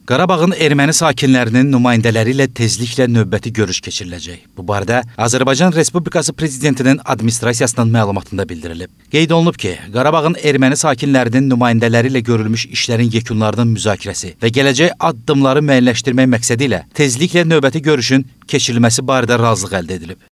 Qarabağın erməni sakinlərinin nümayəndələri ilə tezliklə növbəti görüş keçiriləcək. Bu barədə Azərbaycan Respublikası Prezidentinin administrasiyasının məlumatında bildirilib. Qeyd olunub ki, Qarabağın erməni sakinlərinin nümayəndələri ilə görülmüş işlərin yekunlarının müzakirəsi və gələcək addımları müəyyənləşdirmək məqsədi ilə tezliklə növbəti görüşün keçirilməsi barədə razılıq əldə edilib.